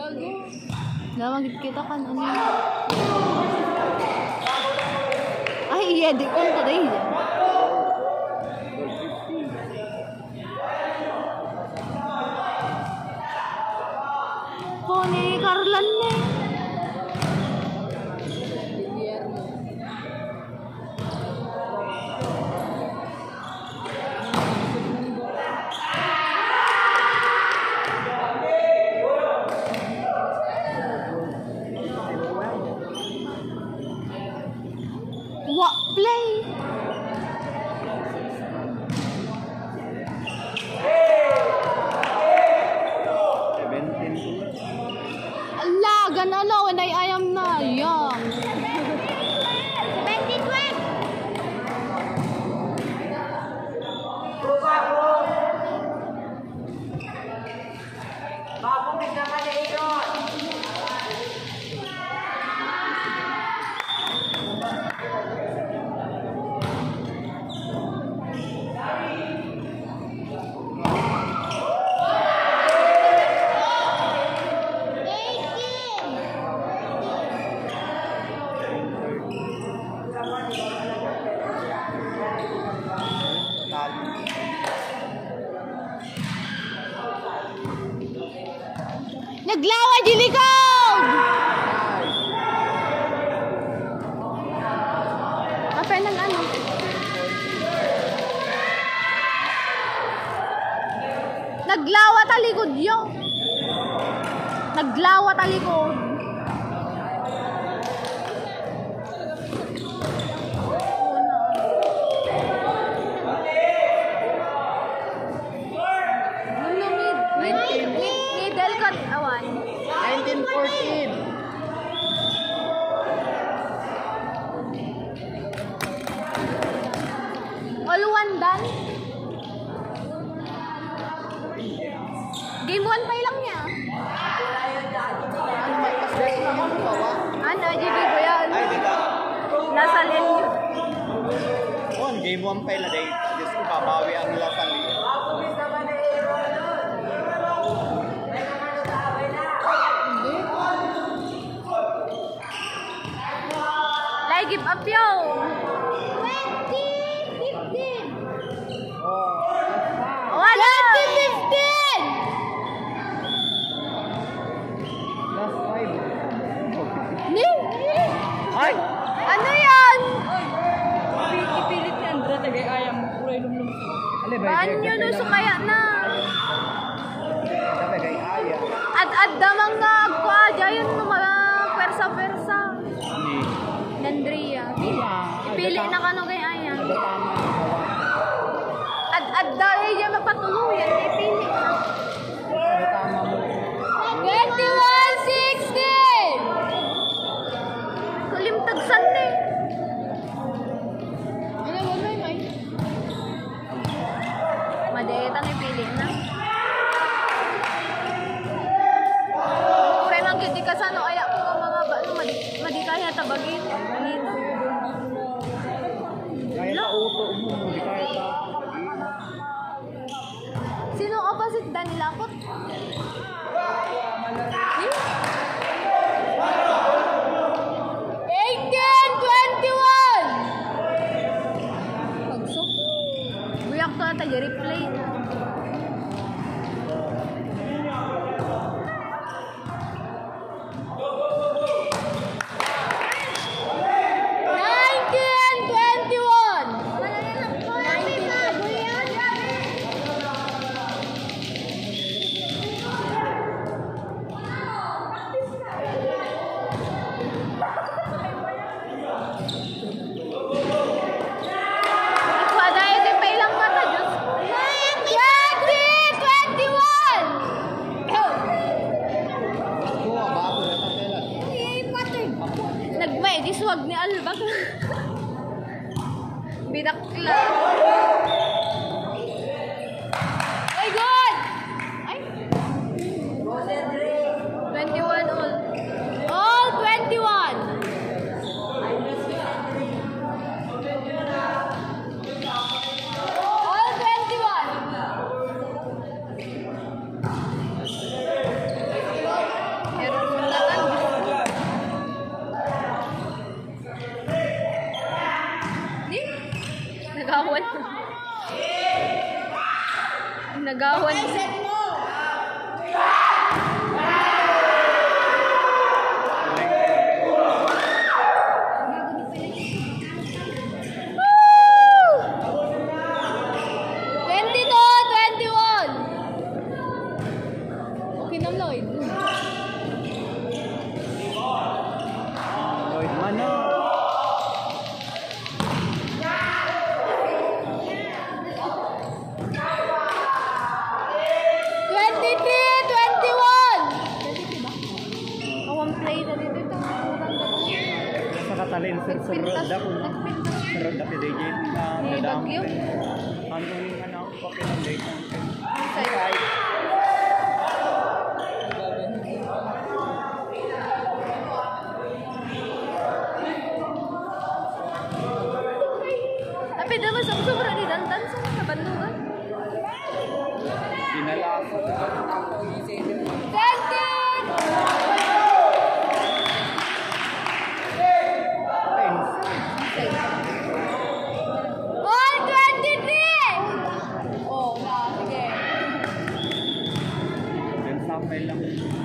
Namagit kita kan ano. Ay, iya di ko to dai. Pone Carlan ne. What play? Allah, ganala when I am na young. 22. Babungit naman na iron. Naglawa di likod! Apa nang ano? Naglawa talikod yo. Naglawa talikod. Middle cut awan. 1914. All one done. Game 1 pa lang niya. Ano may pasbes naman bawa? Ano, GB ko yan. Ay, di ka. Nasa lane. On game 1 pa ila day. Diyos ko babawi ang lasan ni. Like give up yo. 2015. Wala. 2015. Last 5. Ni? Ay! Ano yan? Ipilit ni Andra tagay ayam kulay lumlum. Ali ba? Banyo no so kaya na. Sabi kay Aya. At damang nga ako aja yun no mga persa-persa. Ni. Nandria. Pili na ka no kay Ayan. Ada tama. At dahil niya mapatuluyan, ipili na. Ada tama mo. 21-16! Kulimtag sante. Ano ba may? Madeta na ipili na. Kaya nang giti ka sa ano, ayak ko mga balo, madikaya tabagin. Kaya ka uto mo. Di kaya ka. Sino opposite Danilakot? Buyak to ata replay na. Nagmay, diswag ni Albak. Binakla. Ay, good! Ay. 21 all. All 21. All 21. Nagawan. Woo! 22-21. Okay na, Lloyd. Lloyd man na. Sa katalin sir sa roda ko no. Sa roda si DJ na Ni dadam. Bagyo? Ano yung ano ko pinag-date natin. Tapi dapat sobra di dandan sa mga bandungan. Dinala ko. Then sampai lang.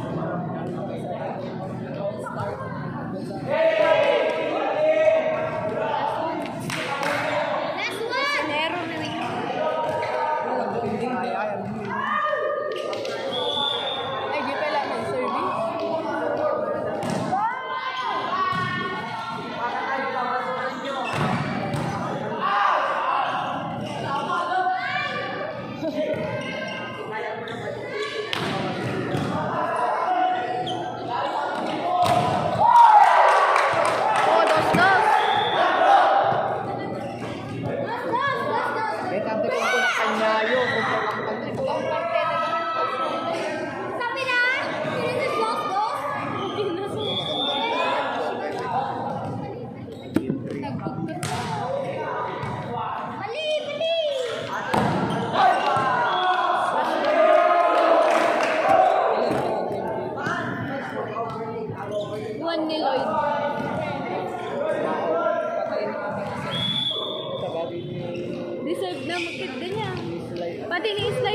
Ay, di pala may service. Oh, dos. Eh tanto ko na kanyayo kung Sabi na, this is dos. One ni Lloyd. Deserve na magkita niya. Pati ni Isla